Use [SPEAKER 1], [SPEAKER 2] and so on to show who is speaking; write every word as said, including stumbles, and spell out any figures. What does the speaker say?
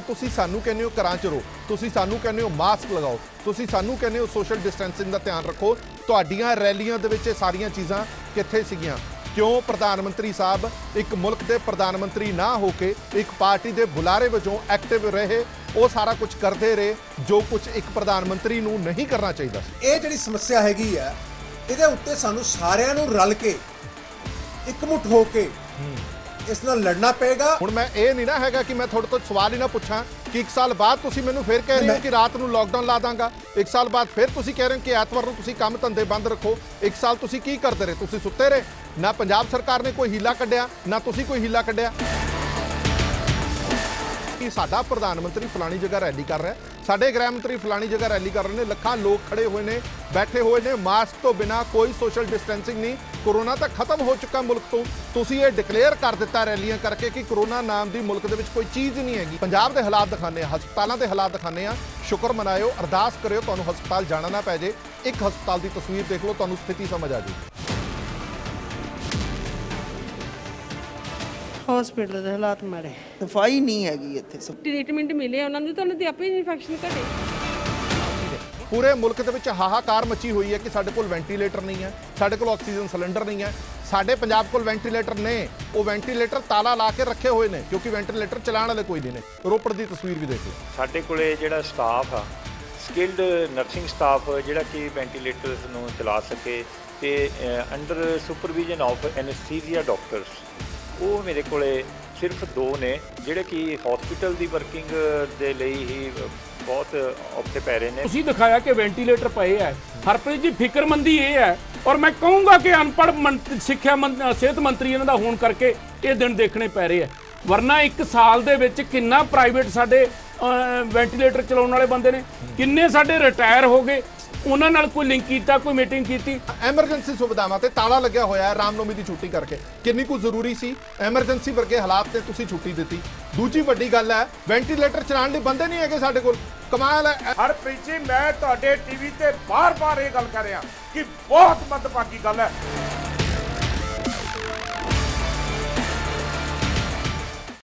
[SPEAKER 1] तुसी सानू कहने हो घरां च रहो, तुसी सानू कहने हो मास्क लगाओ, तुसी सानू कहने हो सोशल डिस्टेंसिंग का ध्यान रखो, तुहाडीआं रैलियां दे विच सारियां चीज़ां कित्थे सीगीआं? क्यों प्रधानमंत्री साहब एक मुल्क के प्रधानमंत्री ना होके एक पार्टी के बुलारे वजों एक्टिव रहे, वो सारा कुछ करते रहे जो कुछ एक प्रधानमंत्री नूं नहीं करना चाहिए?
[SPEAKER 2] ये जिहड़ी समस्या हैगी है इहदे उत्ते सानू सारिआं नूं रल के इकमुठ हो के इस नाल लड़ना पेगा।
[SPEAKER 1] हुण मैं ये नहीं ना हैगा कि मैं थोड़े तो सवाल ही ना पूछा कि एक साल बाद तुसीं मैनूं फिर कह रहे हो कि रात नूं लॉकडाउन ला दांगा, एक साल बाद फिर तुसीं कह रहे हो कि ऐतवार नूं तुसीं काम धंधे बंद रखो। एक साल तुसीं की करते रहे? तुसीं सुत्ते रहे। ना पंजाब सरकार ने कोई हीला कढ़िया, ना तुसीं कोई हीला कढ़िया कि साडा प्रधानमंत्री फलानी जगह रैली कर रहा है, साडे गृह मंत्री फलानी जगह रैली कर रहे हैं, लखां लोग खड़े हुए ने, बैठे हुए ने, मास्क तो बिना, कोई सोशल डिस्टेंसिंग नहीं, कोरोना तो खत्म हो चुका मुल्क तो। तुसीं ये डिकलेयर कर दिता रैलियां करके कि कोरोना नाम की मुल्क दे विच कोई चीज़ नहीं हैगी। पंजाब के हालात दिखाने, हस्पतालों के हालात दिखाने, शुक्र मनाओ, अरदास करो तुहानूं हस्पताल जाना ना पै जाए। एक हस्पताल की तस्वीर देख लो, तुहानूं स्थिति समझ आ जाएगी।
[SPEAKER 3] हॉस्पिटल के हालात माड़े,
[SPEAKER 4] सफाई नहीं हैगी इत्थे,
[SPEAKER 3] ट्रीटमेंट मिले उन्होंने तो उन्होंने आपे इन्फेक्शन घटे।
[SPEAKER 1] पूरे मुल्क दे विच हाहाकार मची हुई है कि साडे कोल वेंटीलेटर नहीं है, साडे कोल ऑक्सीजन सिलेंडर नहीं है। साडे पंजाब कोल वेंटीलेटर ने, वो वेंटीलेटर ताला ला के रखे हुए हैं क्योंकि वेंटीलेटर चलाने वाले कोई नहीं ने। रोपड़ की तस्वीर भी देख लो।
[SPEAKER 5] साडे कोले जिहड़ा स्टाफ आ, स्किल्ड नर्सिंग स्टाफ जिहड़ा कि वेंटीलेटर्स नूं चला सके ते under supervision of anaesthesia doctors, वो मेरे को सिर्फ दो ने जिहड़े कि हॉस्पिटल की वर्किंग दे लई ही बहुत औखे पै रहे हैं।
[SPEAKER 6] तुसीं दिखाया कि वेंटीलेटर पए है। हरप्रीत जी फिक्रमंदी ये है, और मैं कहूँगा कि अनपढ़ सिक्ख्या सेहत मंत्री इन्हां दा होण करके ये दिन देखने पै रहे हैं, वरना एक साल दे विच किन्ना प्राइवेट साडे वेंटीलेटर चलाउण वाले बंदे ने, किन्ने साडे रिटायर हो गए, उन्हां नाल कोई लिंक कीता, कोई मीटिंग कीती?
[SPEAKER 1] एमरजेंसी सुविधावां ते ताला लग्या होया है रामनवमी की छुट्टी करके, किन्नी कुछ जरूरी सी? एमरजेंसी वर्गे हालात ते तुसीं छुट्टी दित्ती। दूजी वड्डी गल है वेंटीलेटर चलाउण लई बंदे नहीं हैगे साडे कोल। कमाल है।
[SPEAKER 6] हरप्रीत जी मैं तुहाडे टीवी ते बार बार ये गल कर रहा कि बहुत मंदभागी गल है।